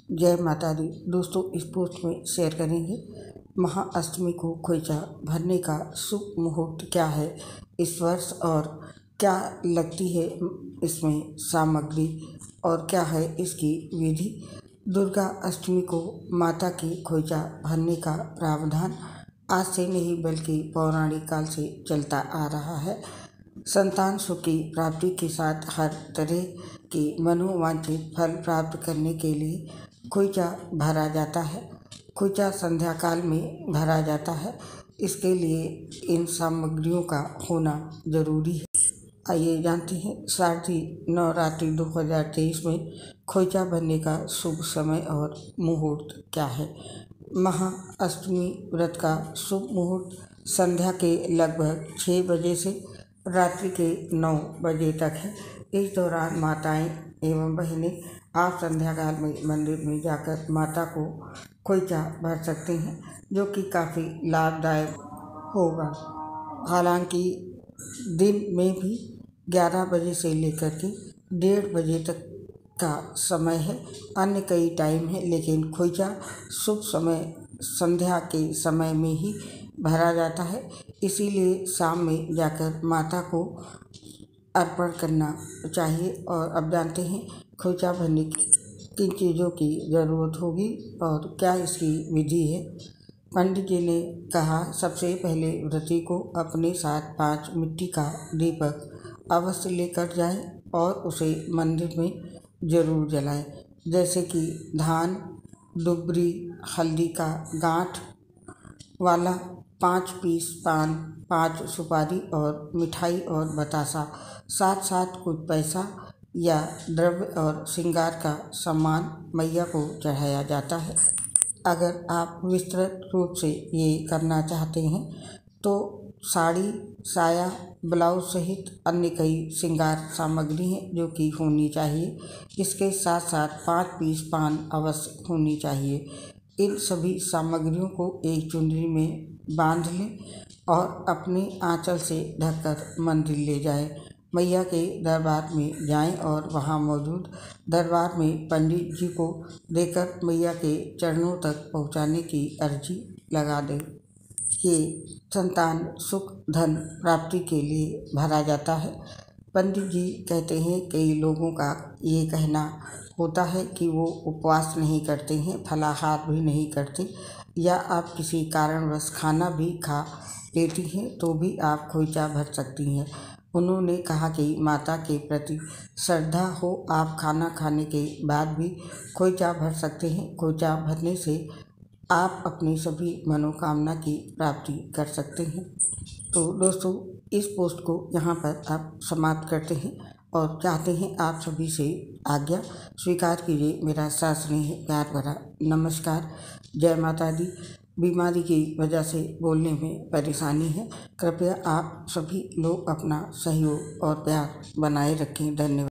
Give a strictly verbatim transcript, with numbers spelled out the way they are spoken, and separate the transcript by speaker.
Speaker 1: जय माता दी। दोस्तों, इस पोस्ट में शेयर करेंगे महाअष्टमी को खोइचा भरने का शुभ मुहूर्त क्या है इस वर्ष, और क्या लगती है इसमें सामग्री और क्या है इसकी विधि। दुर्गा अष्टमी को माता की खोइचा भरने का प्रावधान आज से नहीं बल्कि पौराणिक काल से चलता आ रहा है। संतान सुख की प्राप्ति के साथ हर तरह की मनोवांछित फल प्राप्त करने के लिए खोइचा भरा जाता है। खोइचा संध्या काल में भरा जाता है, इसके लिए इन सामग्रियों का होना जरूरी है। आइए जानते हैं शारदीय नवरात्रि दो हज़ार तेईस में खोइचा भरने का शुभ समय और मुहूर्त क्या है। महाअष्टमी व्रत का शुभ मुहूर्त संध्या के लगभग छः बजे से रात्रि के नौ बजे तक है। इस दौरान माताएं एवं बहनें आप संध्या काल में मंदिर में जाकर माता को खोइचा भर सकते हैं, जो कि काफ़ी लाभदायक होगा। हालांकि दिन में भी ग्यारह बजे से लेकर के डेढ़ बजे तक का समय है, अन्य कई टाइम है, लेकिन खोइचा शुभ समय संध्या के समय में ही भरा जाता है। इसीलिए शाम में जाकर माता को अर्पण करना चाहिए। और अब जानते हैं खोइचा भरने की किन चीज़ों की ज़रूरत होगी और क्या इसकी विधि है। पंडित जी ने कहा, सबसे पहले व्रती को अपने साथ पांच मिट्टी का दीपक अवश्य लेकर जाएं और उसे मंदिर में जरूर जलाएं। जैसे कि धान, दुबरी, हल्दी का गांठ वाला पाँच पीस पान, पाँच सुपारी और मिठाई और बतासा, साथ साथ कुछ पैसा या द्रव्य और श्रृंगार का सामान मैया को चढ़ाया जाता है। अगर आप विस्तृत रूप से ये करना चाहते हैं तो साड़ी, साया, ब्लाउज सहित अन्य कई श्रृंगार सामग्री हैं जो कि होनी चाहिए। इसके साथ साथ पाँच पीस पान अवश्य होनी चाहिए। इन सभी सामग्रियों को एक चुनरी में बांध लें और अपने आंचल से ढककर मंदिर ले जाएं। मैया के दरबार में जाएं और वहां मौजूद दरबार में पंडित जी को देकर मैया के चरणों तक पहुंचाने की अर्जी लगा दें। ये संतान सुख धन प्राप्ति के लिए भरा जाता है। पंडित जी कहते हैं, कई लोगों का ये कहना होता है कि वो उपवास नहीं करते हैं, फलाहार भी नहीं करते, या आप किसी कारणवश खाना भी खा लेती हैं तो भी आप खोइचा भर सकती हैं। उन्होंने कहा कि माता के प्रति श्रद्धा हो, आप खाना खाने के बाद भी खोइचा भर सकते हैं। खोइचा भरने से आप अपनी सभी मनोकामना की प्राप्ति कर सकते हैं। तो दोस्तों, इस पोस्ट को यहाँ पर आप समाप्त करते हैं और चाहते हैं आप सभी से आज्ञा स्वीकार कीजिए। मेरा स्नेह प्यार भरा नमस्कार। जय माता दी। बीमारी की वजह से बोलने में परेशानी है, कृपया आप सभी लोग अपना सहयोग और प्यार बनाए रखें। धन्यवाद।